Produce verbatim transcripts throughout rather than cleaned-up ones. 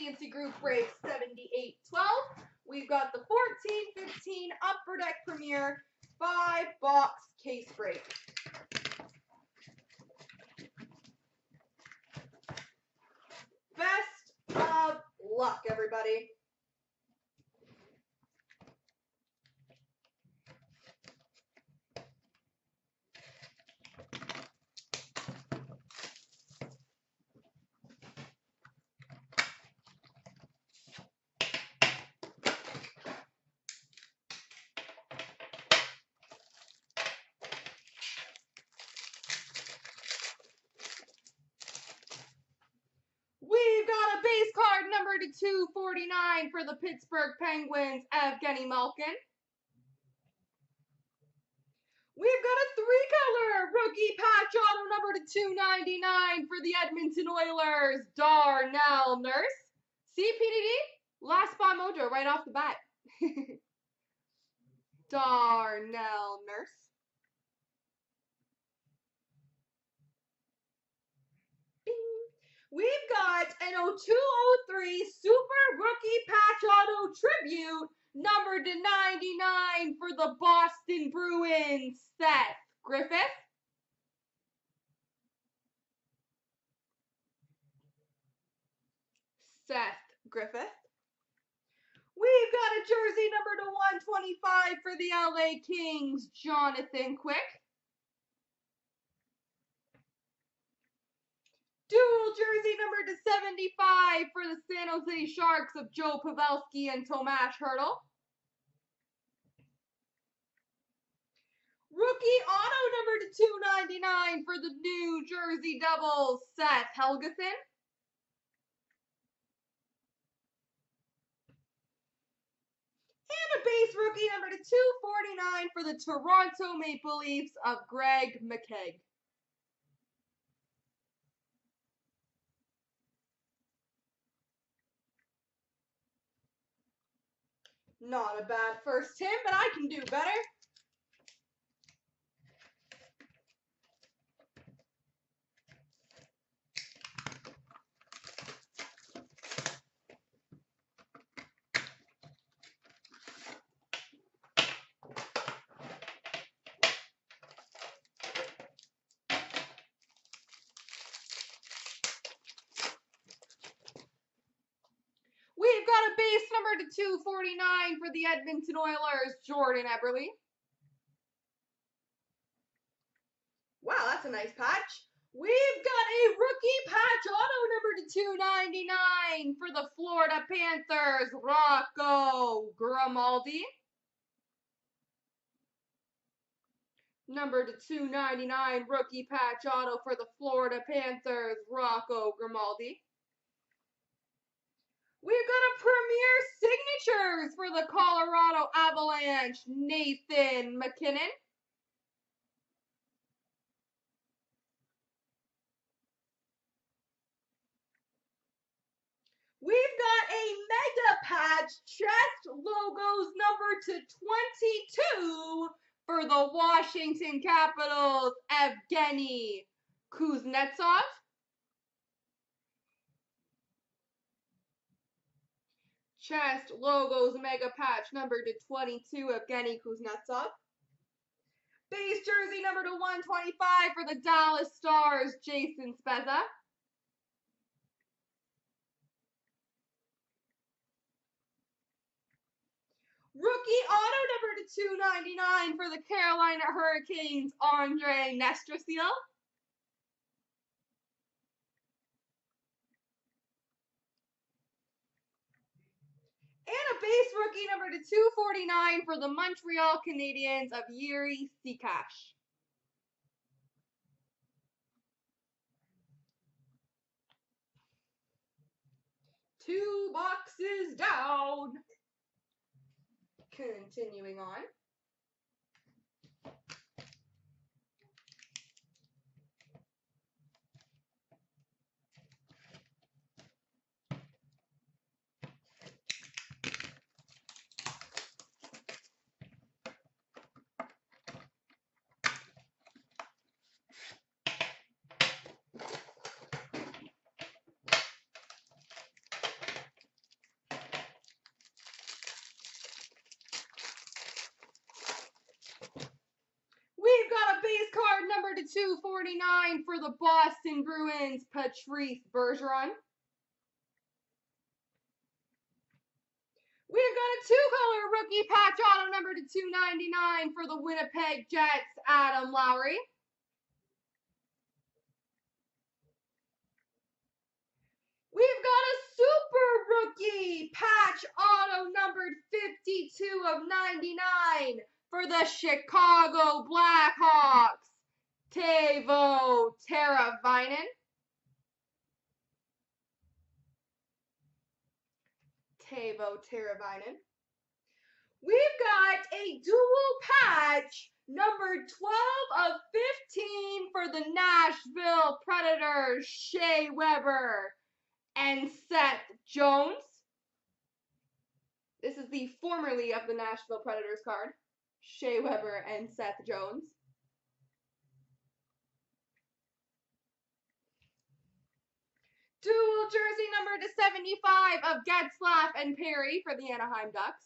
Fancy Group Break seventy-eight twelve. We've got the fourteen fifteen Upper Deck Premier five box case break. Best of luck, everybody. We've got a base card number to two forty-nine for the Pittsburgh Penguins, Evgeny Malkin. We've got a three-color rookie patch auto number to two ninety-nine for the Edmonton Oilers, Darnell Nurse. See, P D D? Last spot mojo right off the bat. Darnell Nurse. We've got an oh two oh three Super Rookie Patch Auto Tribute, numbered to ninety-nine for the Boston Bruins, Seth Griffith. Seth Griffith. We've got a jersey number to one twenty-five for the L A Kings, Jonathan Quick. Dual jersey number to seventy-five for the San Jose Sharks of Joe Pavelski and Tomas Hertl. Rookie auto number to two ninety-nine for the New Jersey Devils, Seth Helgeson. And a base rookie number to two forty-nine for the Toronto Maple Leafs of Greg McKegg. Not a bad first Tim, but I can do better. We've got a base number to two forty-nine for the Edmonton Oilers, Jordan Eberle. Wow, that's a nice patch. We've got a rookie patch auto number to two ninety-nine for the Florida Panthers, Rocco Grimaldi. Number to two ninety-nine rookie patch auto for the Florida Panthers, Rocco Grimaldi. We've got a Premier Signatures for the Colorado Avalanche, Nathan MacKinnon. We've got a Mega Patch chest logos number to twenty-two for the Washington Capitals, Evgeny Kuznetsov. Chest logos Mega Patch number to twenty-two, Evgeny Kuznetsov. Base jersey number to one twenty-five for the Dallas Stars, Jason Spezza. Rookie auto number to two ninety-nine for the Carolina Hurricanes, Andre Nestrasil. And a base rookie number to two forty-nine for the Montreal Canadiens of Yuri Sikash. Two boxes down. Continuing on. two forty-nine for the Boston Bruins, Patrice Bergeron. We've got a two-color rookie patch auto number to two ninety-nine for the Winnipeg Jets, Adam Lowry. We've got a super rookie patch auto numbered fifty-two of ninety-nine for the Chicago Blackhawks, Teuvo Teravainen. Teuvo Teravainen. We've got a dual patch number twelve of fifteen for the Nashville Predators, Shea Weber and Seth Jones. This is the formerly of the Nashville Predators card, Shea Weber and Seth Jones. Dual jersey number to seventy-five of Getzlaf and Perry for the Anaheim Ducks.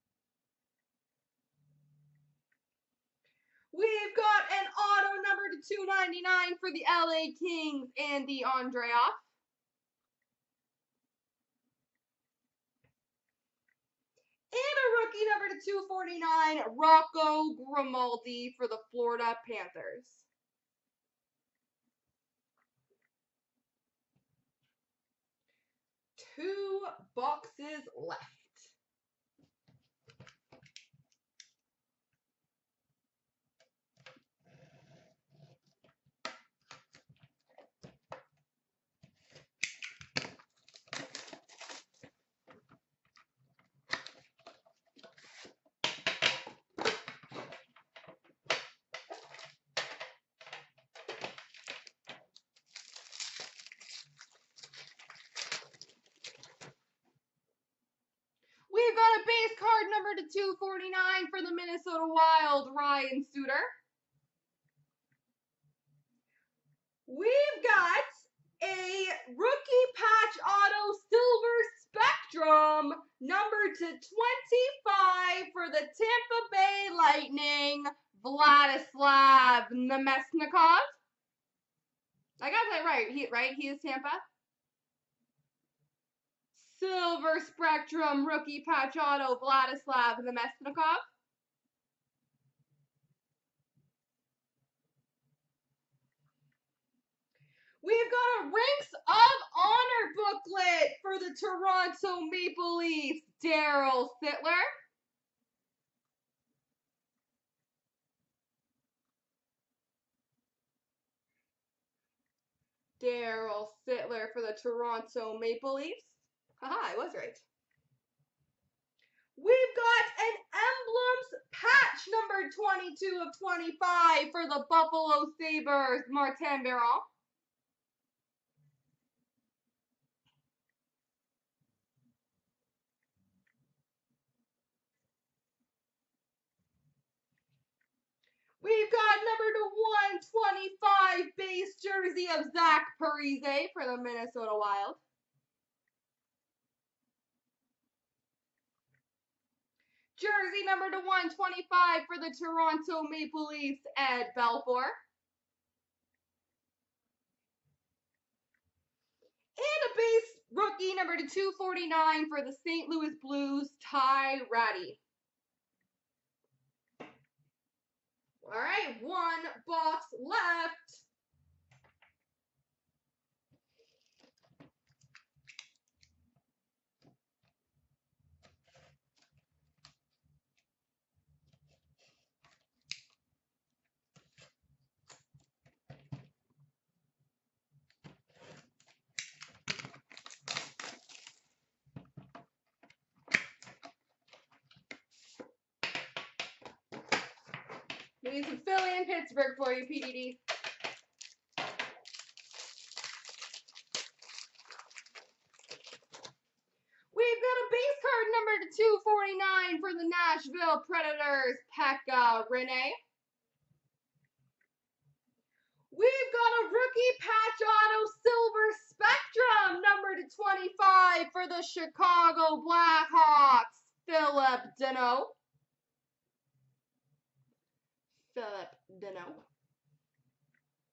We've got an auto number to two ninety-nine for the L A Kings, Andy Andreoff. And a rookie number to two forty-nine, Rocco Grimaldi for the Florida Panthers. Two boxes left. We've got a base card number to two forty-nine for the Minnesota Wild, Ryan Suter. We've got a rookie patch auto silver spectrum number to twenty-five for the Tampa Bay Lightning, Vladislav Namestnikov. I got that right, he, right? He is Tampa. Silver Spectrum rookie patch auto, Vladislav Namestnikov. We've got a Ranks of Honor booklet for the Toronto Maple Leafs, Daryl Sittler. Daryl Sittler for the Toronto Maple Leafs. Haha, I was right. We've got an Emblems patch number twenty-two of twenty-five for the Buffalo Sabres, Martin Biron. We've got number to one twenty-five base jersey of Zach Parise for the Minnesota Wild. Jersey number to one twenty-five for the Toronto Maple Leafs, Ed Belfour. And a base rookie number to two forty-nine for the Saint Louis Blues, Ty Rattie. All right, one box left. We need some Philly and Pittsburgh for you, P D D. We've got a base card number to two forty-nine for the Nashville Predators, Pekka Rinne. We've got a rookie patch auto silver spectrum number to twenty-five for the Chicago Blackhawks, Philip Danault. Philip Danault.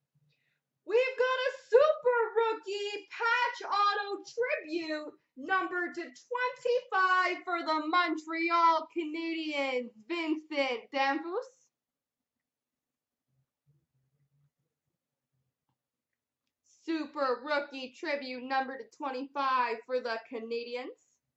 We've got a super rookie patch auto tribute number to twenty-five for the Montreal Canadiens, Vincent Damphousse. Super rookie tribute number to twenty-five for the Canadiens.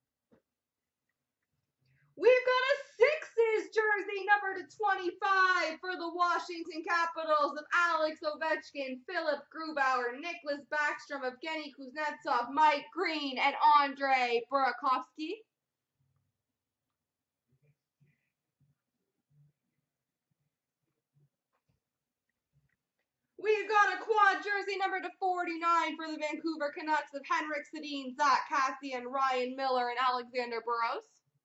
We've got a Sixes jersey number to twenty-five for the Washington Capitals of Alex Ovechkin, Philip Grubauer, Nicklas Backstrom, Evgeny Kuznetsov, Mike Green, and Andre Burakovsky. We've got a quad jersey number to forty-nine for the Vancouver Canucks of Henrik Sedin, Zach Kassian, Ryan Miller, and Alexander Burrows.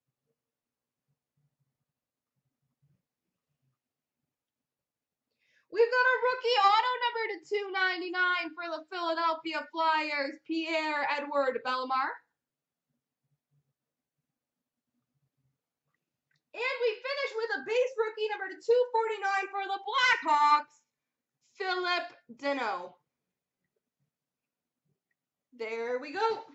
We've got a rookie auto number to two ninety-nine for the Philadelphia Flyers, Pierre-Edouard Bellemare. And we finish with a base rookie number to two forty-nine for the Blackhawks, Philip Deneau. There we go.